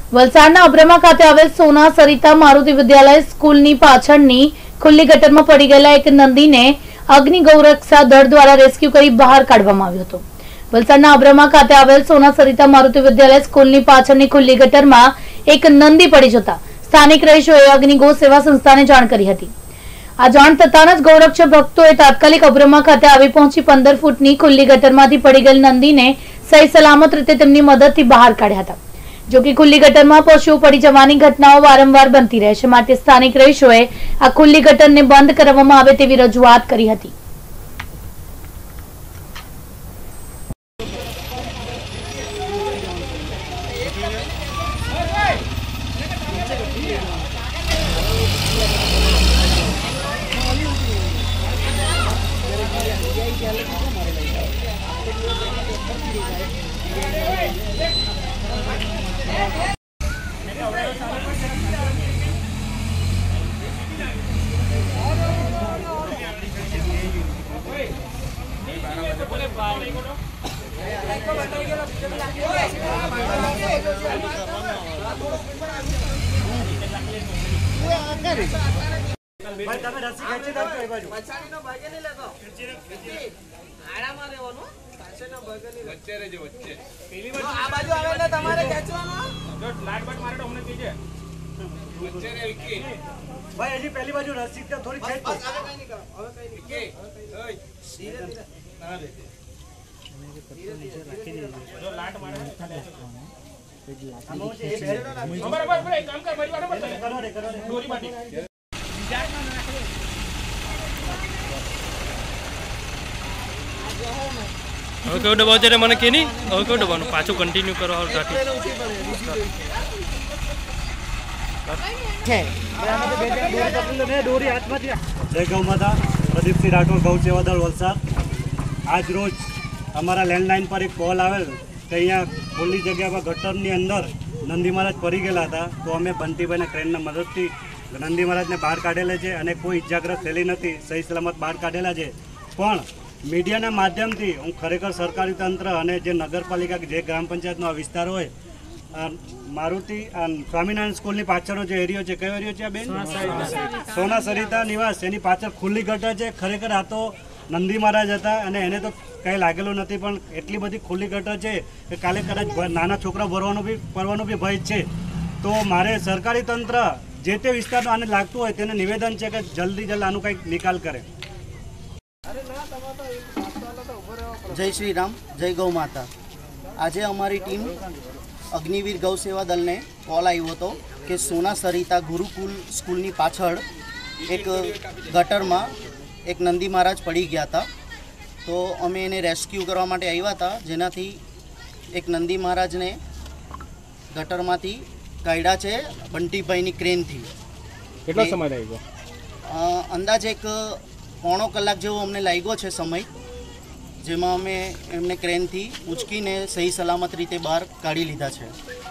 વલસાડના અબ્રમા ખાતે આવેલ સોના સરિતા મારુતિ વિદ્યાલય સ્કૂલની પાછળની ખુલ્લી ગટરમાં પડી ગયેલા એક નંદીને અગ્નિ ગૌરક્ષા દળ દ્વારા રેસ્ક્યુ કરી બહાર કાઢવામાં આવ્યો હતો। વલસાડના અબ્રમા ખાતે આવેલ સોના સરિતા મારુતિ વિદ્યાલય સ્કૂલની પાછળની ખુલ્લી ગટરમાં એક નંદી પડી જતા સ્થાનિક રહીશોએ અગ્નિ ગૌ સેવા સંસ્થાને જાણ કરી હતી। આ જાણ થતાં જ ગૌરક્ષક ભક્તોએ તાત્કાલિક અબ્રમા ખાતે આવી પહોંચી 15 ફૂટની ખુલ્લી ગટરમાંથી પડી ગયેલ નંદીને સહી સલામત રીતે તેમની મદદથી બહાર કાઢ્યા હતા। जो कि खुली गटर में पशुओं पड़ी जवानी घटनाओं वारंवार बनती रहे माटे स्थानिक रहीशोए आ खुली गटर ने बंद करवामां आवे तेवी रजूआत करी हती। भाई हजी पहली बाजू रस्सी थोड़ी छेड़ હવે કયો દબાવ ત્યારે મને કે નહીં હવે કયો દબાવનું પાછું કન્ટિન્યુ કરો जय गौ माता। प्रदीप सिंह राठौर गौ सेवा दल वलसाड। आज रोज अमरा लैंडलाइन पर एक कॉल आवेल कि अँ खुली जगह पर गटरनी अंदर नंदी महाराज पड़ी गया था। तो अमे बंटीभाई ने क्रेन मदद थी नंदी महाराज ने बहार काढ़ेला है और कोई इजाग्रस्त थेली नहीं, सही सलामत बहार काढ़ेला है। पण मीडिया माध्यम थी हूँ खरेखर सरकारी तंत्र और जे नगरपालिका जे ग्राम पंचायत आ विस्तार हो मारुति स्वामीनारायण स्कूल पाछळनो जो एरियो है कयो एरियो है बेन सोना सरिता निवास एनी पाछळ खुली गटर है। खरेखर आ तो नंदी महाराज था अने एने तो कई लागेलू नहीं पण एटली बधी खुली गटर है कि काले कदाच नाना छोकरा परवानो भी भय है। तो मारे सरकारी तंत्र जे ते विस्तार आने लागतुं होय तेने निवेदन है कि जल्दी जल्द आनु कंईक निकाल करे। जय श्री राम, जय गौ माता। आज अमारी टीम अग्निवीर गौ सेवा दल ने कॉल आव्यो तो कि सोना सरिता गुरुकुल स्कूलनी पाछळ एक गटर में एक नंदी महाराज पड़ी गया था। तो अमे एने रेस्क्यू करवा माटे आव्या था, जेनाथी एक नंदी महाराज ने गटर मांथी काढ्या छे बंटीभाईनी क्रेन थी। કેટલો સમય લાગ્યો? अंदाज एक पौणो कलाक जेवो अमने लाग्यो छे समय, जेमां अमे एमने क्रेन थी उचकीने सही सलामत रीते बहार काढी लीधा छे।